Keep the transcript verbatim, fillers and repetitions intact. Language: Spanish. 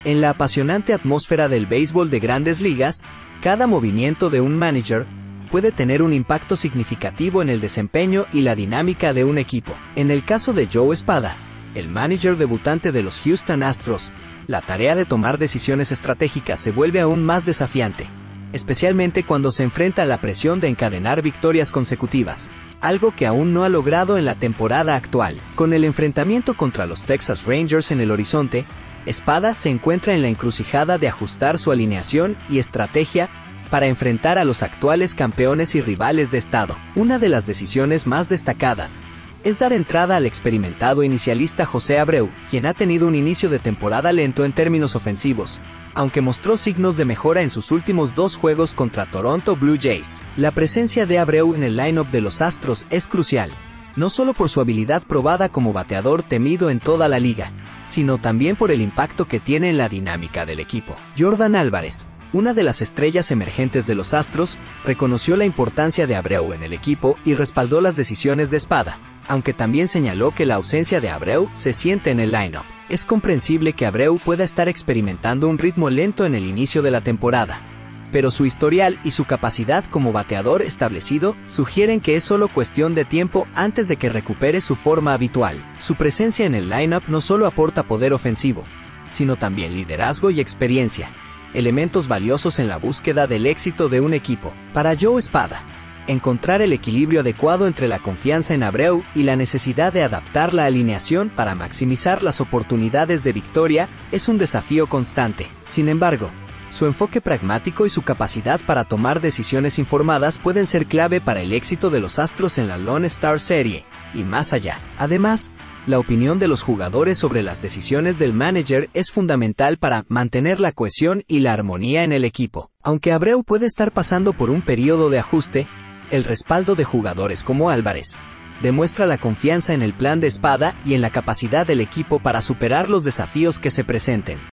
En la apasionante atmósfera del béisbol de Grandes Ligas, cada movimiento de un manager puede tener un impacto significativo en el desempeño y la dinámica de un equipo. En el caso de Joe Espada, el manager debutante de los Houston Astros, la tarea de tomar decisiones estratégicas se vuelve aún más desafiante, especialmente cuando se enfrenta a la presión de encadenar victorias consecutivas, algo que aún no ha logrado en la temporada actual. Con el enfrentamiento contra los Texas Rangers en el horizonte, Espada se encuentra en la encrucijada de ajustar su alineación y estrategia para enfrentar a los actuales campeones y rivales de estado. Una de las decisiones más destacadas es dar entrada al experimentado inicialista José Abreu, quien ha tenido un inicio de temporada lento en términos ofensivos, aunque mostró signos de mejora en sus últimos dos juegos contra Toronto Blue Jays. La presencia de Abreu en el line-up de los Astros es crucial, no solo por su habilidad probada como bateador temido en toda la liga, sino también por el impacto que tiene en la dinámica del equipo. Yordan Álvarez, una de las estrellas emergentes de los Astros, reconoció la importancia de Abreu en el equipo y respaldó las decisiones de Espada, aunque también señaló que la ausencia de Abreu se siente en el line-up. Es comprensible que Abreu pueda estar experimentando un ritmo lento en el inicio de la temporada, pero su historial y su capacidad como bateador establecido sugieren que es solo cuestión de tiempo antes de que recupere su forma habitual. Su presencia en el line-up no solo aporta poder ofensivo, sino también liderazgo y experiencia, elementos valiosos en la búsqueda del éxito de un equipo. Para Joe Espada, encontrar el equilibrio adecuado entre la confianza en Abreu y la necesidad de adaptar la alineación para maximizar las oportunidades de victoria es un desafío constante. Sin embargo, su enfoque pragmático y su capacidad para tomar decisiones informadas pueden ser clave para el éxito de los Astros en la Lone Star Serie, y más allá. Además, la opinión de los jugadores sobre las decisiones del manager es fundamental para mantener la cohesión y la armonía en el equipo. Aunque Abreu puede estar pasando por un periodo de ajuste, el respaldo de jugadores como Álvarez demuestra la confianza en el plan de Espada y en la capacidad del equipo para superar los desafíos que se presenten.